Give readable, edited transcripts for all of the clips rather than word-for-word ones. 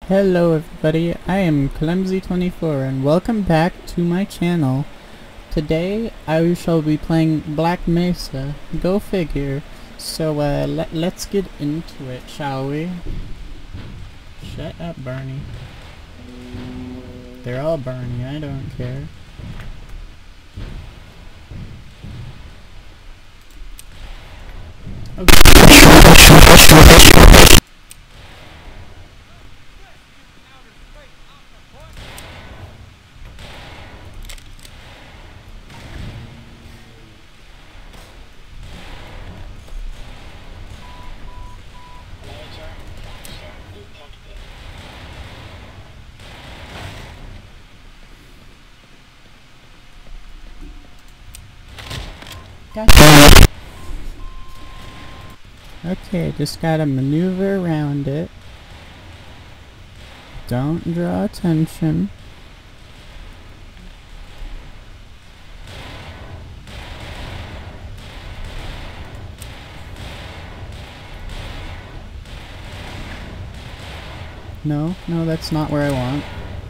Hello everybody, I am Clemzy24 and welcome back to my channel. Today I shall be playing Black Mesa, go figure. So let's get into it, shall we? Shut up, Bernie. They're all Bernie, I don't care. Okay, just gotta maneuver around it. Don't draw attention. No, that's not where I want.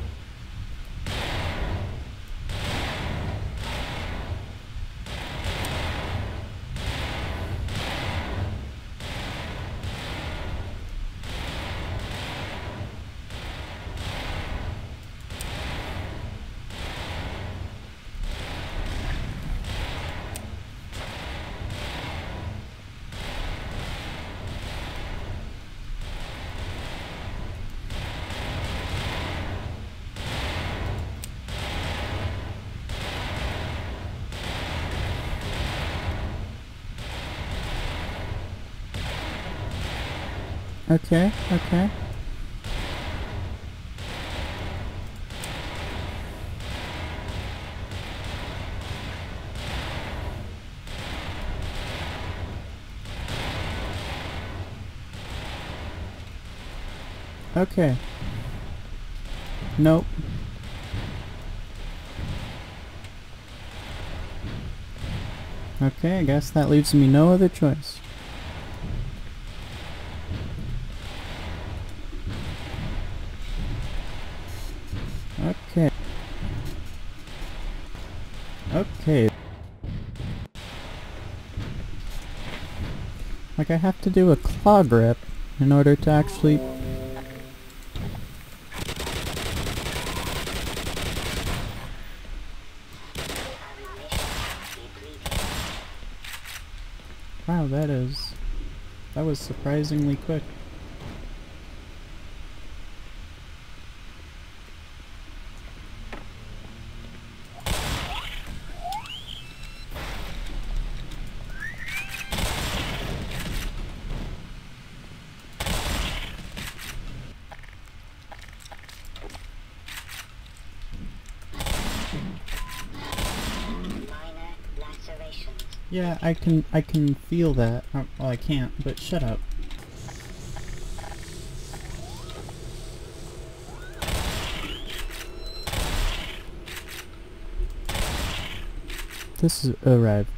Okay. Okay. Nope. Okay, I guess that leaves me no other choice. Okay. Okay. Like, I have to do a claw grip in order to actually... Wow, that was surprisingly quick. Yeah, I can feel that. Well, I can't, but shut up. This is arrived.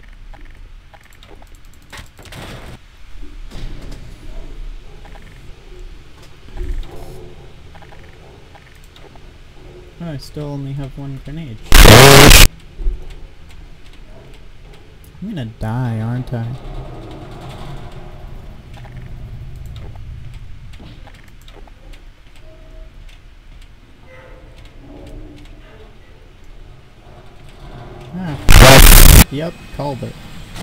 Oh, I still only have one grenade. I'm gonna die, aren't I? Ah. Yep, called it.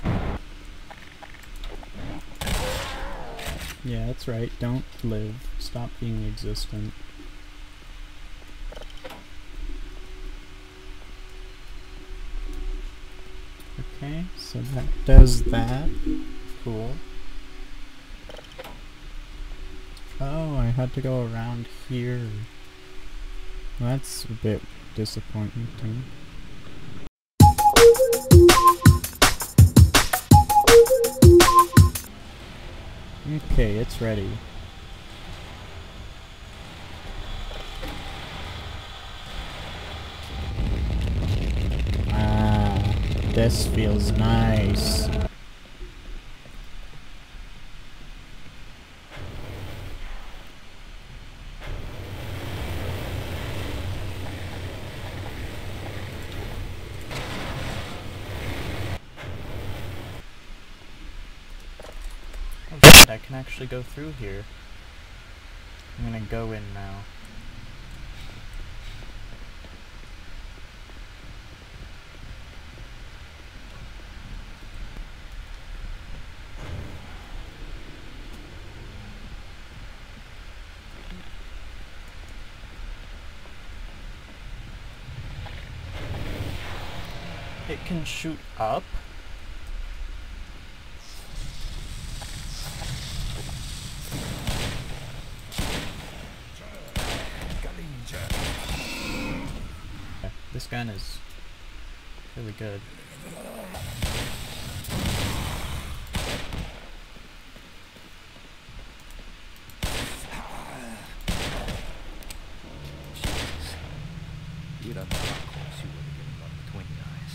Yeah, that's right. Don't live. Stop being existent. Okay, so that does that. Cool. Oh, I had to go around here. That's a bit disappointing. Okay, it's ready. Ah, this feels nice. I can actually go through here. I'm gonna go in now. It can shoot up? This gun is really good. You don't know how close you were to getting one between the eyes.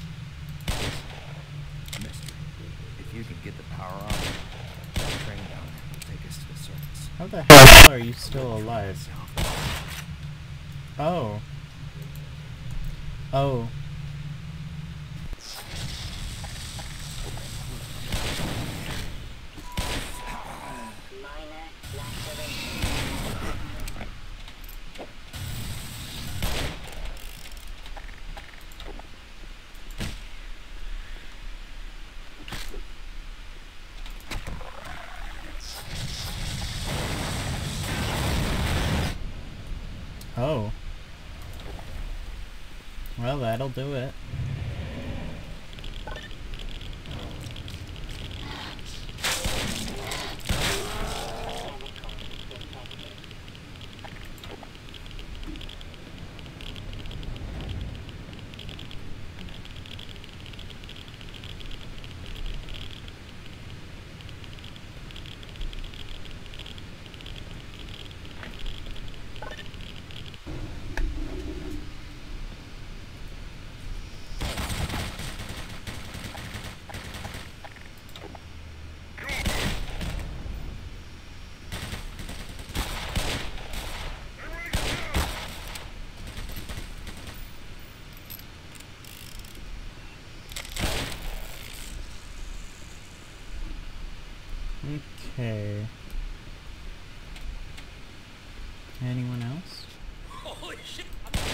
Listen, mister, if you can get the power on, that train down there will take us to the surface. How the hell are you still alive? Oh. Oh. Oh. Well, that'll do it. Okay. Anyone else? Holy shit!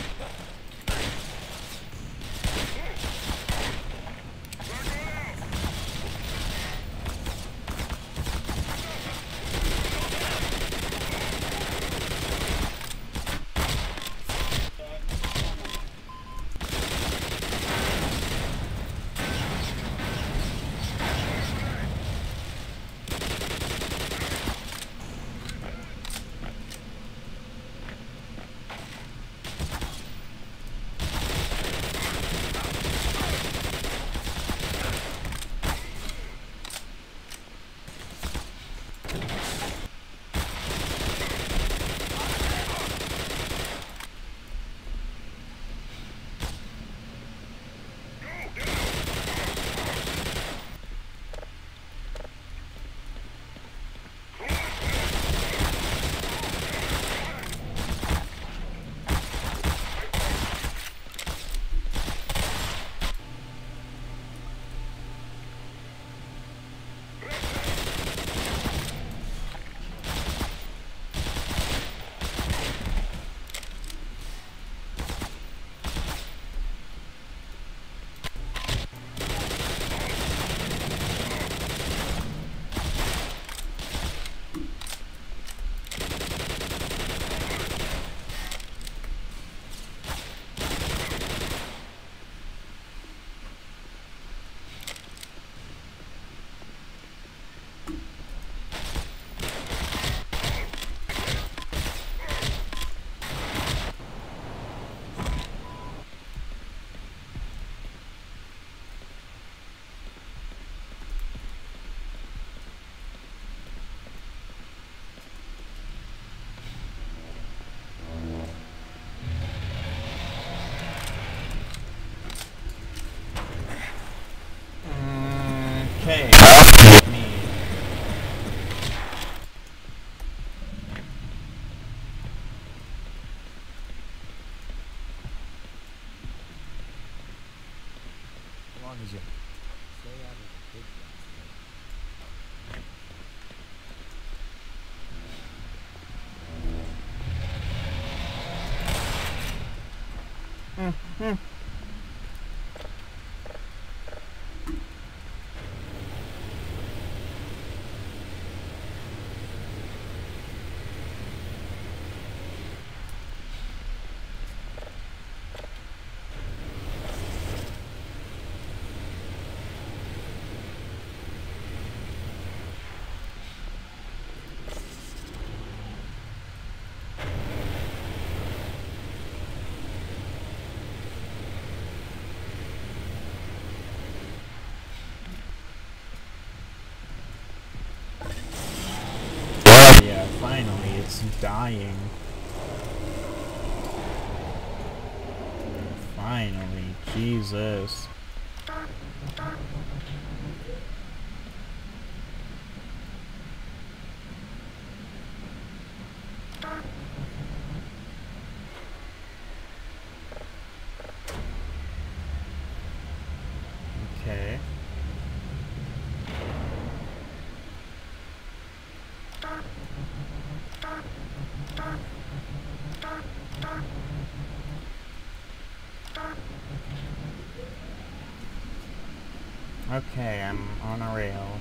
Okay. Me. As long as you stay out of the big guns. Yeah, finally, it's dying. Finally, Jesus. Okay. Okay, I'm on a rail.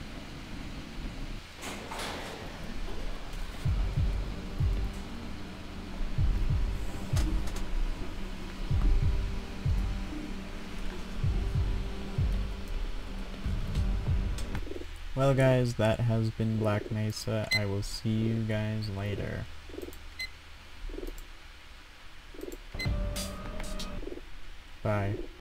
Well guys, that has been Black Mesa. I will see you guys later. Bye.